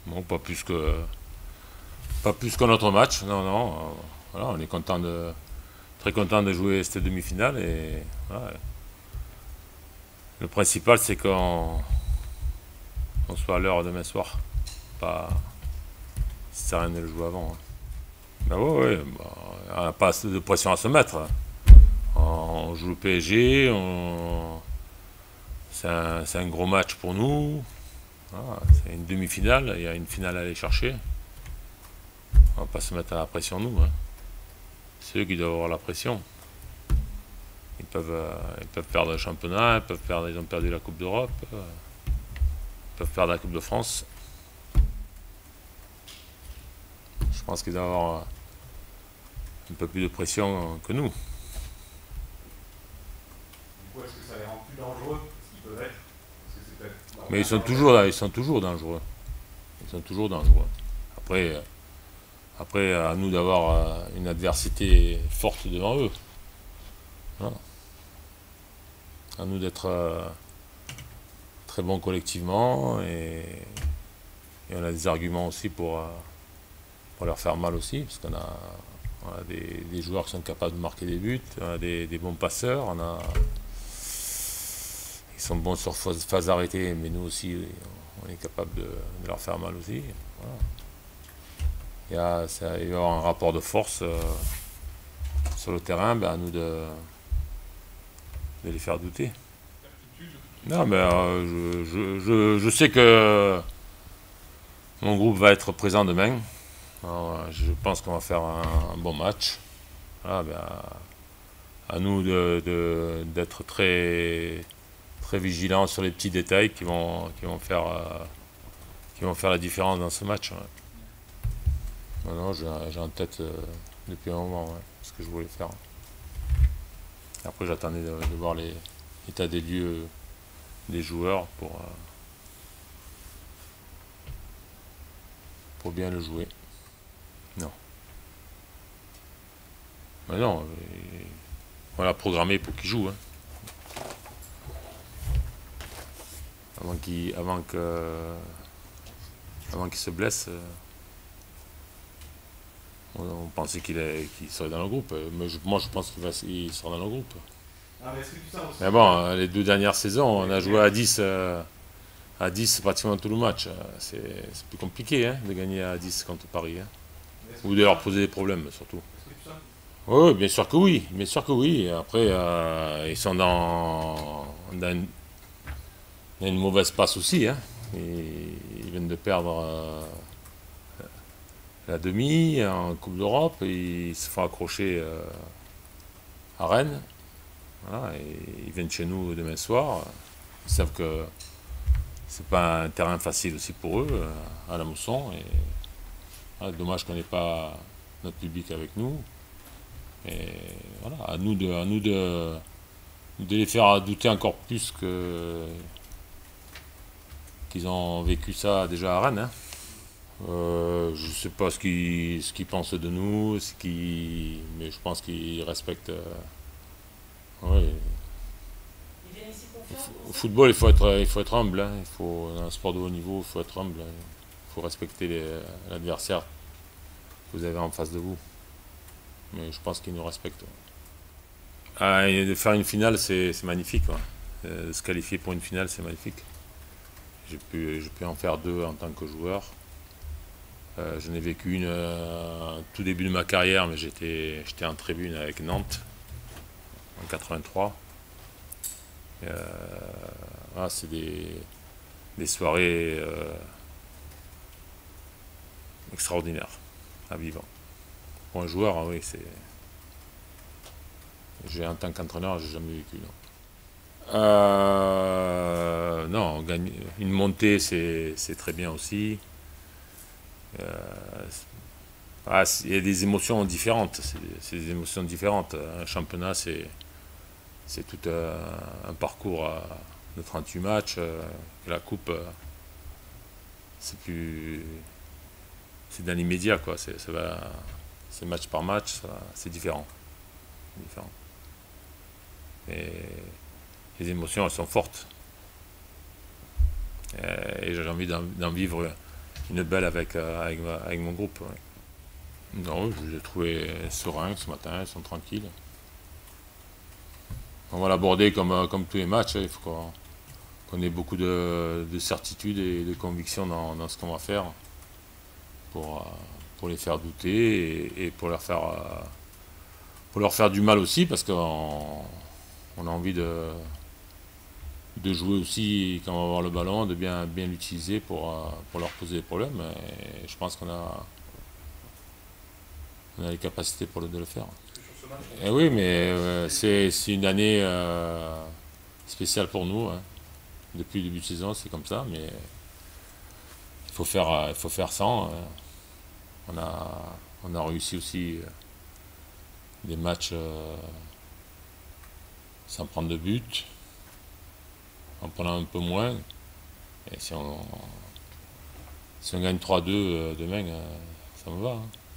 Bon, pas plus que notre match. Non, non. Voilà, on est très content de jouer cette demi-finale et voilà. Le principal, c'est qu'on soit à l'heure demain soir. Pas, ça sert à rien de le jouer avant. Hein. Ben ouais, ouais, bah, on n'a pas assez de pression à se mettre. On joue le PSG, c'est un gros match pour nous. Voilà, c'est une demi-finale, il y a une finale à aller chercher. On va pas se mettre à la pression nous. Hein. C'est eux qui doivent avoir la pression. Ils peuvent perdre le championnat, ils ont perdu la Coupe d'Europe, ils peuvent perdre la Coupe de France. Je pense qu'ils doivent avoir un peu plus de pression que nous. Du coup, est-ce que ça les rend plus dangereux ce qu'ils peuvent être? Parce que c'est peut-être Mais ils sont toujours là, ils sont toujours dangereux. Ils sont toujours dangereux. Après, après à nous d'avoir une adversité forte devant eux. Voilà. À nous d'être très bons collectivement et on a des arguments aussi pour leur faire mal aussi, parce on a des joueurs qui sont capables de marquer des buts, on a des bons passeurs, ils sont bons sur phase arrêtée, mais nous aussi on est capable de leur faire mal aussi. Voilà. Il va y avoir un rapport de force sur le terrain, ben à nous de les faire douter. Non, mais je sais que mon groupe va être présent demain. Alors, je pense qu'on va faire un bon match. Voilà, ben, à nous d'être très vigilants sur les petits détails qui vont faire la différence dans ce match. Ouais. Non, non, j'ai en tête depuis un moment ouais, ce que je voulais faire. Après, j'attendais de voir l'état des lieux des joueurs pour bien le jouer. Non. Mais non, on l'a programmé pour qu'il joue. Hein. Avant qu'il se blesse, on pensait qu'il serait dans le groupe. Mais moi, je pense qu'il sera dans le groupe. Ah, mais est-ce que tout ça aussi Mais bon, les 2 dernières saisons, on a joué à 10 pratiquement tout le match. C'est plus compliqué hein, de gagner à 10 contre Paris. Hein. Ou de leur poser des problèmes surtout. Est-ce que tout ça Oui, bien sûr que oui. Bien sûr que oui. Après, ils sont dans une mauvaise passe aussi. Hein. Ils viennent de perdre la demi en Coupe d'Europe. Ils se font accrocher à Rennes. Voilà, et ils viennent chez nous demain soir. Ils savent que c'est pas un terrain facile aussi pour eux, à la Mousson. Et, voilà, dommage qu'on n'ait pas notre public avec nous. Et voilà, à nous de les faire douter encore plus qu'ils ont vécu ça déjà à Rennes. Hein. Je ne sais pas ce qu'ils pensent de nous, mais je pense qu'ils respectent. Ouais. Au football, il faut être humble. Hein. Dans un sport de haut niveau, il faut être humble. Hein. Il faut respecter l'adversaire que vous avez en face de vous. Mais je pense qu'ils nous respectent. Ah, et de faire une finale, c'est magnifique. Ouais. De se qualifier pour une finale, c'est magnifique. J'ai pu en faire 2 en tant que joueur. J'en ai vécu une tout début de ma carrière, mais j'étais en tribune avec Nantes en 83. Voilà, c'est des soirées extraordinaires à vivre. Pour un joueur, hein, oui, en tant qu'entraîneur, j'ai jamais vécu. Non, non une montée, c'est très bien aussi. Il y a des émotions différentes. C'est des émotions différentes. Un championnat, c'est tout un parcours de 38 matchs. La coupe, c'est dans l'immédiat, quoi. C'est match par match, c'est différent. Et les émotions, elles sont fortes. Et j'ai envie d'en vivre une belle avec mon groupe. Ouais. Non, je les ai trouvés sereins ce matin, ils sont tranquilles. On va l'aborder comme tous les matchs, hein. Il faut qu'on ait beaucoup de certitude et de conviction dans ce qu'on va faire pour, pour les faire douter et pour leur faire du mal aussi parce qu'on a envie de jouer aussi quand on va avoir le ballon, de bien l'utiliser pour leur poser des problèmes. Et je pense on a les capacités de le faire. Parce que sur ce match, Et oui, mais c'est une année spéciale pour nous, hein. Depuis le début de saison, c'est comme ça, mais il faut faire sans. On a réussi aussi des matchs sans prendre de but, en prenant un peu moins. Et si on gagne 3-2 demain, ça me va, hein.